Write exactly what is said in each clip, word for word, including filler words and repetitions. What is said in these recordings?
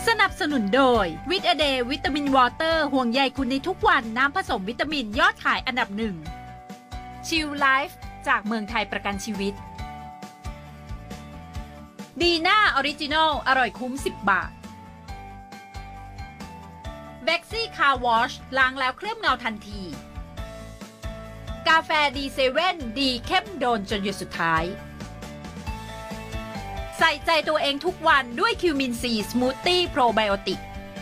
สนับสนุนโดยวิตาเดย์วิตามินวอเตอร์ห่วงใยคุณในทุกวันน้ำผสมวิตามินยอดขายอันดับหนึ่งชิลไลฟ์จากเมืองไทยประกันชีวิตดีน่าออริจินอลอร่อยคุ้มสิบบาทเบ็กซี่คาร์วอชล้างแล้วเคลือบเงาทันทีกาแฟดีเซเว่นดีเข้มโดนจนหยุดสุดท้ายใส่ใจตัวเองทุกวันด้วยคิวมินซีสมูทตี้โปรไบโอติก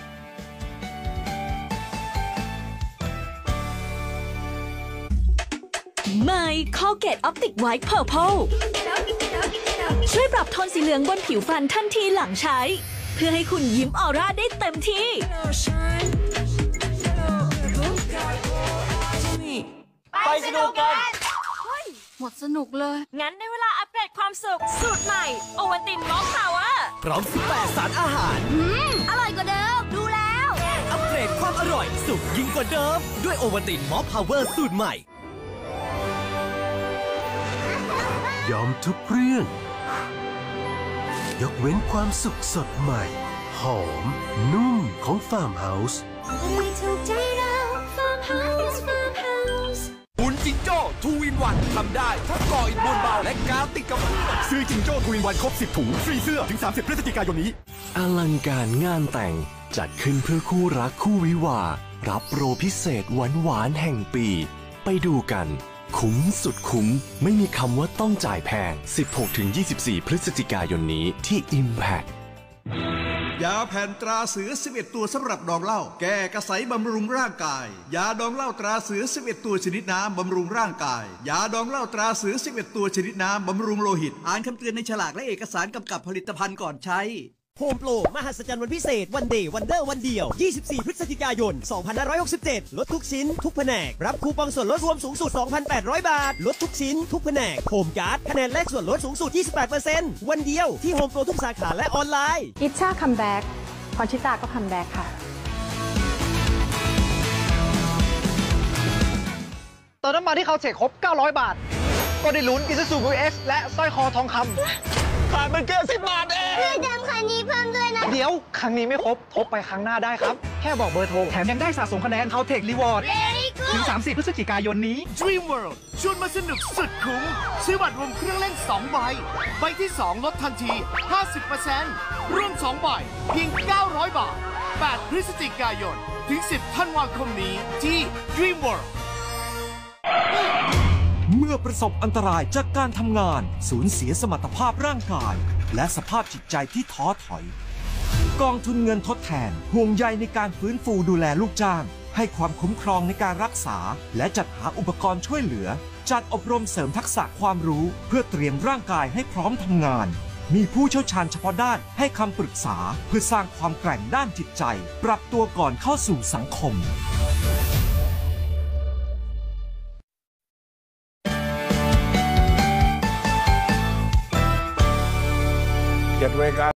ใหม่คอลเกตออปติกไวท์เพอร์เพลช่วยปรับโทนสีเหลืองบนผิวฟันทันทีหลังใช้เพื่อให้คุณยิ้มออร่าได้เต็มที่ไปสนุกกันหมดสนุกเลยงั้นในเวลาอัปเกรดความสุขสูตรใหม่โอวัลตินมอลต์พาวเวอร์พร้อมสิบแปดสารอาหารอืมอร่อยกว่าเดิมดูแล้วอัปเกรดความอร่อยสุดยิ่งกว่าเดิมด้วยโอวัลตินมอลต์พาวเวอร์สูตรใหม่ยอมทุกเรื่องยกเว้นความสุขสดใหม่หอมนุ่มของฟาร์มเฮาส์ไม่ถูกใจเราฟาร์มเฮาส์ฟาร์มเฮาส์บุญจิงโจ้ทูวินวันทำได้ทั้งก่ออิฐมวลเบาและกาวติดกับมือซื้อจิงโจ้ทูวินวันครบสิบถุงฟรีเสื้อถึงสามสิบพฤศจิกายนนี้อลังการงานแต่งจัดขึ้นเพื่อคู่รักคู่วิวารับโปรพิเศษหวานหวานแห่งปีไปดูกันคุ้มสุดคุ้มไม่มีคำว่าต้องจ่ายแพง สิบหกถึงยี่สิบสี่ พฤศจิกายนนี้ที่ Impact ยาแผ่นตราเสือสิบเอ็ดตัวสำหรับดองเหล้าแก้กระสายบำรุงร่างกายยาดองเหล้าตราเสือสิบเอ็ดตัวชนิดน้ำบำรุงร่างกายยาดองเหล้าตราเสือสิบเอ็ดตัวชนิดน้ำบำรุงโลหิตอ่านคำเตือนในฉลากและเอกสารกำกับผลิตภัณฑ์ก่อนใช้โฮมโปรมหัศจรรย์วันพิเศษวันเดย์วันเดอร์วันเดียวยี่สิบสี่พฤศจิกายนสองพันห้าร้อยหกสิบเจ็ดลดทุกชิ้นทุกแผนกรับคูปองส่วนลดรวมสูงสุด สองพันแปดร้อย บาทลดทุกชิ้นทุกแผนกโฮมการ์ดคะแนนแรกส่วนลดสูงสุด ยี่สิบแปดเปอร์เซ็นต์ วันเดียวที่โฮมโปรทุกสาขาและออนไลน์อิชชาคัมแบ็กพรชิตาก็คัมแบ็กค่ะเติมน้ำมันที่เขาเช็คครบเก้าร้อยบาทก็ได้ลุ้น Isuzu มิว เอ็กซ์ และสร้อยคอทองคำขาดมันเกินสิบบาทเองเพื่อเดิมคันนี้เพิ่มด้วยนะเดี๋ยวครั้งนี้ไม่ครบทบไปครั้งหน้าได้ครับแค่บอกเบอร์โทรแถมยังได้สะสมคะแนนเขาเทครีวอร์ดถึงสามสิบพฤศจิกายนนี้ Dream World ชวนมาสนุกสุดคุ้มซื้อบัตรรวมเครื่องเล่นสองใบใบที่สองลดทันที ห้าสิบเปอร์เซ็นต์ รวมสองใบเพียงเก้าร้อยบาทแปดพฤศจิกายนถึงสิบธันวาคมนี้ที่ Dream World เมื่อประสบอันตรายจากการทำงานสูญเสียสมรรถภาพร่างกายและสภาพจิตใจที่ท้อถอยกองทุนเงินทดแทนห่วงใยในการฟื้นฟูดูแลลูกจ้างให้ความคุ้มครองในการรักษาและจัดหาอุปกรณ์ช่วยเหลือจัดอบรมเสริมทักษะความรู้เพื่อเตรียมร่างกายให้พร้อมทำงานมีผู้เชี่ยวชาญเฉพาะด้านให้คำปรึกษาเพื่อสร้างความแกร่งด้านจิตใจปรับตัวก่อนเข้าสู่สังคม Get wake up